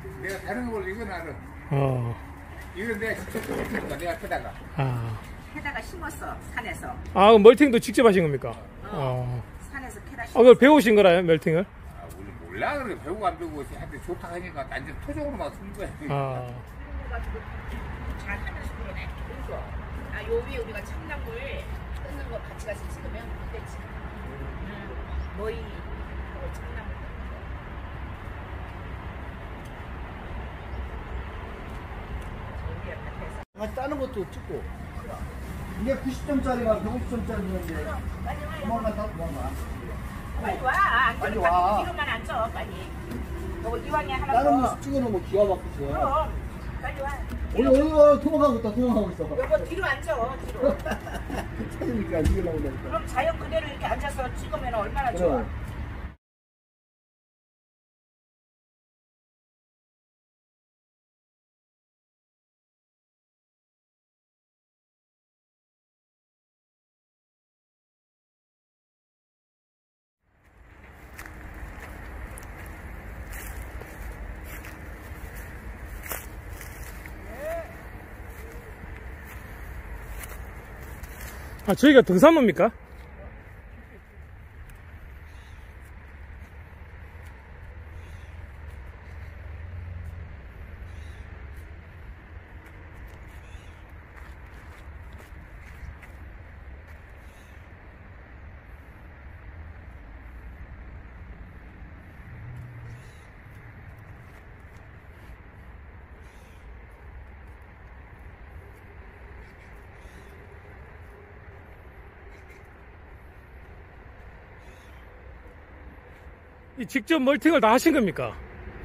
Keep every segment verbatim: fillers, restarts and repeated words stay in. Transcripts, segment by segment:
내가 다른 걸 이건 알아. 어. 이건 내가 직접 심었다. 내가 캐다가. 아. 캐다가 심었어, 산에서. 아, 그럼 멀팅도 직접 하신 겁니까? 어. 어. 산에서 캐다 아, 심었어. 그걸 배우신 거라요, 멜팅을? 아, 우리 몰라. 그래. 배우고 안 배우고 한테 좋다 하니까 완전 토종으로만 쓴 거야. 아. 가지고 잘 하면서 그러네. 그러니까. 아, 요 위에 우리가 참나물 뜯는 거 같이 같이 찍으면 되지. 음, 머리, 어, 참나물. 저 위에 밭에서. 아, 다른 것도 찍고. 이게 구십 점짜리가 백오십 점짜리인데. 도망가, 다 도망가. 빨리 와. 안 빨리 되면 와. 뒤로만 앉아, 빨리. 너 이왕에 하나 다른 더. 모습 찍어놓으면 기가 막히죠. 그럼, 빨리 와. 어디, 어디, 어디, 도망가고 있다, 도망가고 있어. 여보, 뒤로 앉아, 뒤로. 찾으니까 이게 나오니까. 그럼 자연 그대로 이렇게 앉아서 찍으면 얼마나 좋아. 그래. 아, 저희가 등산로입니까? 이 직접 멀팅을 다 하신 겁니까?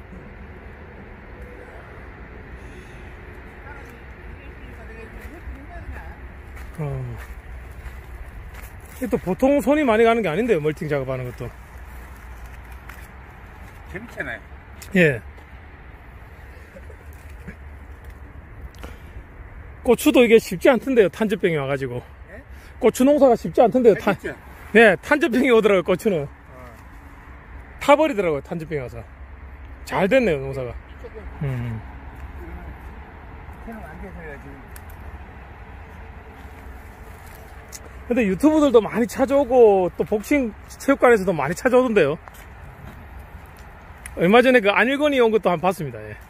어. 이게 또 보통 손이 많이 가는 게 아닌데요, 멀팅 작업하는 것도. 재밌잖아요. 예. 고추도 이게 쉽지 않던데요, 탄저병이 와가지고. 예? 고추 농사가 쉽지 않던데요, 탄, 재밌죠? 예, 탄저병이 오더라고요, 고추는. 타버리더라고요, 탄저병이 와서. 잘 됐네요, 농사가. 조금 음. 새는 안 돼서야 지금. 근데 유튜브들도 많이 찾아오고, 또 복싱 체육관에서도 많이 찾아오던데요. 얼마 전에 그 안일건이 온 것도 한 번 봤습니다, 예.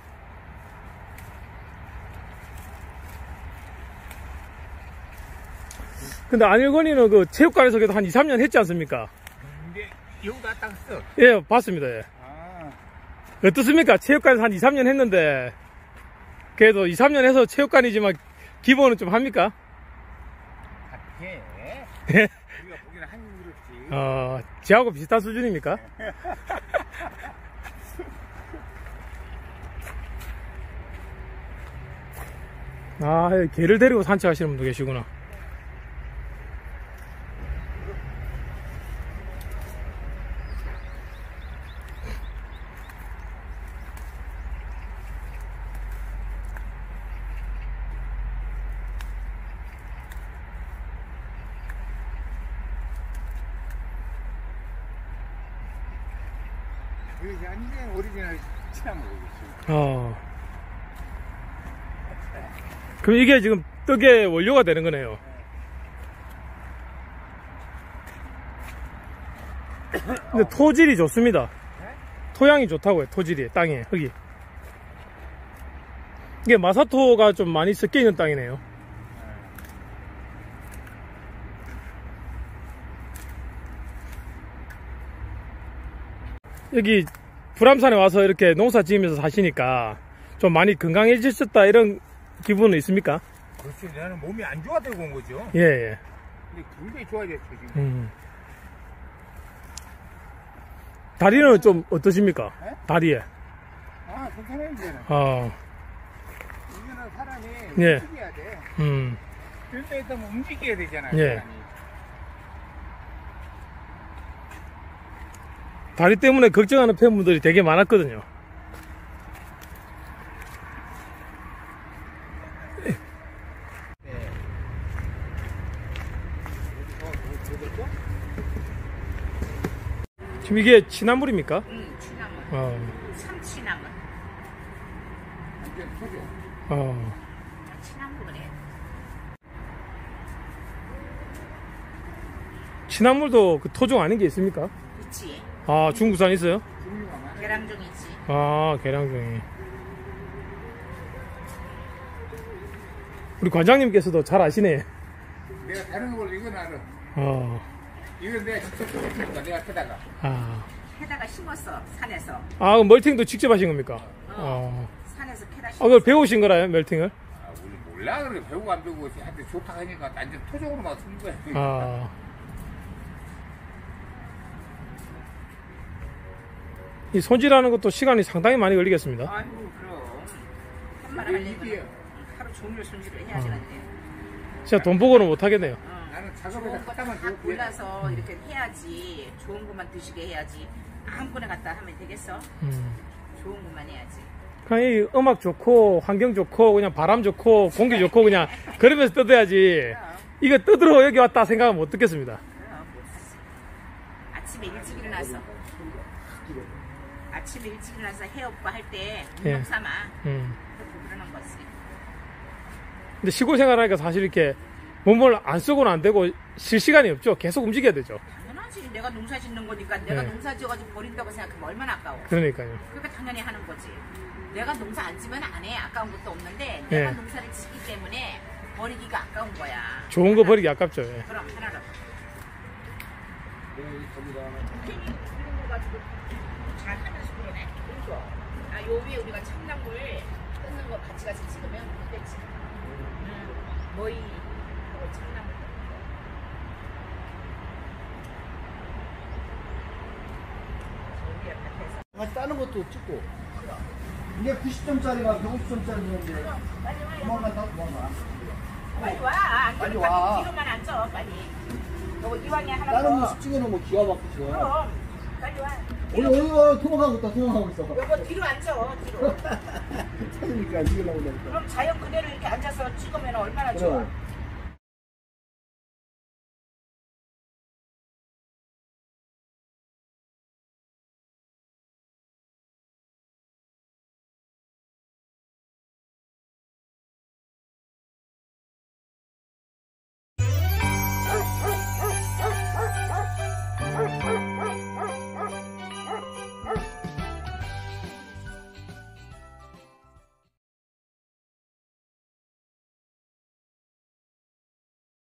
근데 안일건이는 그 체육관에서 그래도 한 이, 삼 년 했지 않습니까? 근데 여기 갔다 갔어. 예, 봤습니다, 예. 아, 어떻습니까? 체육관에서 한 이, 삼 년 했는데, 그래도 이, 삼 년 해서 체육관이지만, 기본은 좀 합니까? 해. 예. 우리가 보기는 한국 그렇지. 어, 지하고 비슷한 수준입니까? 아, 개를 데리고 산책하시는 분도 계시구나. 여기 완전 오리지널 치나물이지. 어. 그럼 이게 지금 떡의 원료가 되는 거네요. 근데 토질이 좋습니다. 토양이 좋다고요, 토질이, 땅에, 흙이. 이게 마사토가 좀 많이 섞여 있는 땅이네요. 여기 불암산에 와서 이렇게 농사 지으면서 사시니까 좀 많이 건강해지셨다 이런 기분은 있습니까? 그렇지. 나는 몸이 안 좋아되고 온 거죠. 예, 예. 근데 굉장히 좋아졌죠, 지금. 음. 다리는 좀 어떠십니까? 네? 다리에. 아, 괜찮아요, 이제는. 어, 이제는 사람이 예. 움직여야 돼. 음. 들때 있다면 움직여야 되잖아요. 예. 사람이. 다리 때문에 걱정하는 팬분들이 되게 많았거든요. 지금 이게 취나물입니까? 응, 취나물. 어. 참취나물. 완전 토종. 어. 친한물에. 친한물도 그 토종 아닌 게 있습니까? 있지. 아, 중국산 있어요? 종류가 많아. 계량종 있지. 아, 계량종이. 우리 관장님께서도 잘 아시네. 내가 다른 걸 이건 알아. 어. 이건 내가 직접 했으니까 내가 크다가. 아. 캐다가 심었어 산에서. 아, 그럼 멀팅도 직접 하신 겁니까? 어. 어. 산에서 캐다 아, 심었어. 그걸 배우신 거라요, 멜팅을? 아, 우리 몰라. 그래. 배우고 안 배우고 한테 좋다 하니까 완전 토종으로만 쓴 거야. 아. 이 손질하는 것도 시간이 상당히 많이 걸리겠습니다. 아이고 그럼. 한말 이게 이게 하려면 하루 종일 손질을 해야 되는데. 진짜 돈 보고는 못 하겠네요. 어. 나는 좋은 작업에다 거 갖다만 다 주고 골라서 이렇게 해야지. 좋은 것만 드시게 해야지. 아무거나 갖다 하면 되겠어? 음. 좋은 것만 해야지. 그냥 이 음악 좋고, 환경 좋고, 그냥 바람 좋고, 공기 좋고, 그냥 그러면서 뜯어야지. 이거 뜯으러 여기 왔다 생각하면 못 듣겠습니다. 그럼 못하지. 아침에 일찍 일어나서 아침에 일찍 일어나서 해 오빠 할 때 예. 눈 삼아 음. 그러는 거지. 근데 시골 생활하니까 사실 이렇게 몸을 안 쓰고는 안 되고 쉴 시간이 없죠. 계속 움직여야 되죠. 당연하지. 내가 농사 짓는 거니까 내가 네. 농사 지어가지고 버린다고 생각하면 얼마나 아까워. 그러니까요. 그러니까 당연히 하는 거지. 내가 농사 안 지면 안 해. 아까운 것도 없는데 네. 내가 농사를 짓기 때문에 버리기가 아까운 거야. 좋은 거 버리기 아깝죠. 예. 그럼 하나로. 네, 겁니다. 괜히 이런 거 가지고 잘 하면서 그러네. 아, 요 위에 우리가 참나물 뜯는 거 같이 가서 찍으면 되지. 음, 뭐이 하고 참나물. 저기 밭에서. 같이 따는 것도 찍고. 이게 구십 점짜리가 백오십 점짜리 있는데 빨리 와요. 조만간 다 도망가. 빨리 와. 안 빨리 그러면 와. 뒤로만 앉아. 빨리. 요거 이왕에 하나 다른 더. 모습 찍어놓은 거 기가 막히죠. 그럼 빨리 와. 오늘 오늘 오늘 도망가고 있다 도망가고 있어. 요거 뒤로 앉아. 뒤로. 찾으니까 찍으려고 그러니까. 그럼 자연 그대로 이렇게 앉아서 찍으면 얼마나 좋아. 그럼.